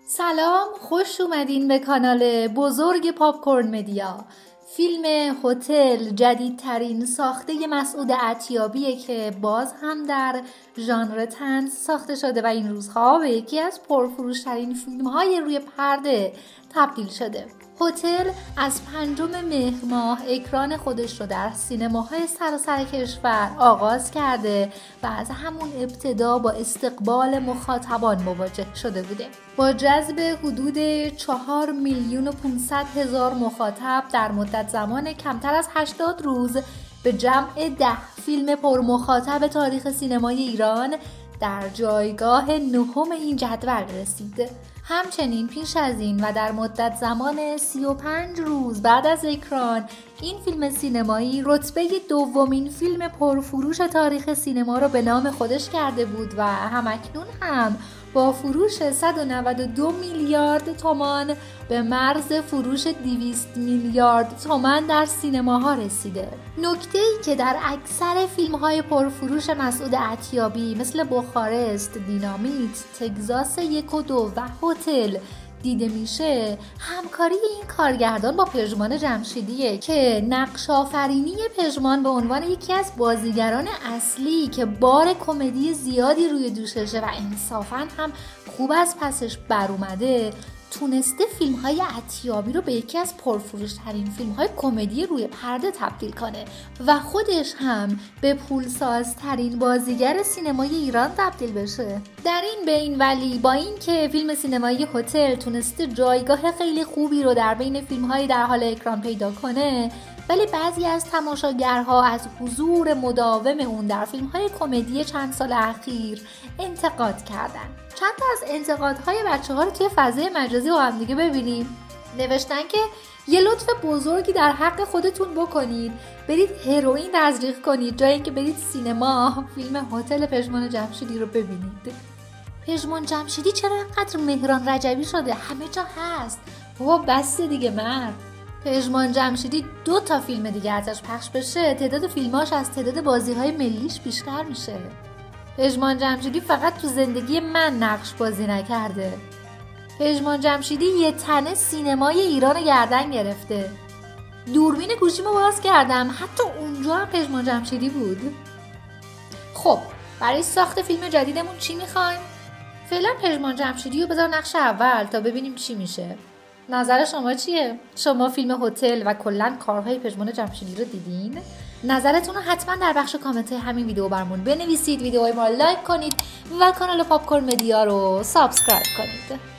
سلام، خوش اومدین به کانال بزرگ پاپکورن مدیا. فیلم هتل جدیدترین ساخته مسعود عتیابیه که باز هم در ژانر طنز ساخته شده و این روزها به یکی از پرفروشترین فیلم‌های روی پرده تبدیل شده. هتل از 5 مهر ماه اکران خودش رو در سینماهای سراسر کشور آغاز کرده و از همون ابتدا با استقبال مخاطبان مواجه شده بوده. با جذب حدود 4,500,000 مخاطب در مدت زمان کمتر از 80 روز به جمع 10 فیلم پرمخاطب تاریخ سینمای ایران در جایگاه 9 این جدول رسید. همچنین پیش از این و در مدت زمان 35 روز بعد از اکران این فیلم سینمایی رتبه دومین فیلم پرفروش تاریخ سینما را به نام خودش کرده بود و همکنون هم با فروش 192 میلیارد تومان به مرز فروش 200 میلیارد تومان در سینماها رسیده. نکته‌ای که در اکثر فیلم‌های پرفروش مسعود عتیابی مثل بخارست، دینامیت، تگزاس 1 و 2 و هتل دیده میشه، همکاری این کارگردان با پژمان جمشیدیه که نقش آفرینی پژمان به عنوان یکی از بازیگران اصلی که بار کمدی زیادی روی دوششه و انصافاً هم خوب از پسش بر اومده، تونسته فیلم‌های عتیابی رو به یکی از پرفروش‌ترین فیلم‌های کمدی روی پرده تبدیل کنه و خودش هم به پولسازترین بازیگر سینمای ایران تبدیل بشه. در این بین ولی با این که فیلم سینمایی هتل تونسته جایگاه خیلی خوبی رو در بین فیلم‌های در حال اکران پیدا کنه، ولی بعضی از تماشاگرها از حضور مداوم اون در فیلم‌های کمدی چند سال اخیر انتقاد کردن. چند تا از انتقادهای بچه‌ها رو توی فضای مجازی با هم دیگه ببینیم. نوشتن که یه لطف بزرگی در حق خودتون بکنید، برید هروئین تزریق کنید جای اینکه برید سینما فیلم هتل پژمان جمشیدی رو ببینید. پژمان جمشیدی چرا اینقدر مهران رجبی شده؟ همه جا هست. بابا بس دیگه مرد. پژمان جمشیدی 2 تا فیلم دیگه ازش پخش بشه تعداد فیلماش از تعداد بازی‌های ملیش بیشتر میشه. پژمان جمشیدی فقط تو زندگی من نقش بازی نکرده. پژمان جمشیدی یه تنه سینمای ایران گردن گرفته. دوربین گوشیمو باز کردم، حتی اونجا هم پژمان جمشیدی بود. خب برای ساخت فیلم جدیدمون چی میخوایم؟ فعلا پژمان جمشیدی رو بذار نقش اول تا ببینیم چی میشه. نظر شما چیه؟ شما فیلم هتل و کلا کارهای پژمان جمشیدی رو دیدین؟ نظرتون رو حتما در بخش کامنت همین ویدیو برامون بنویسید، ویدیوهای ما رو لایک کنید و کانال پاپکورن مدیا رو سابسکرایب کنید.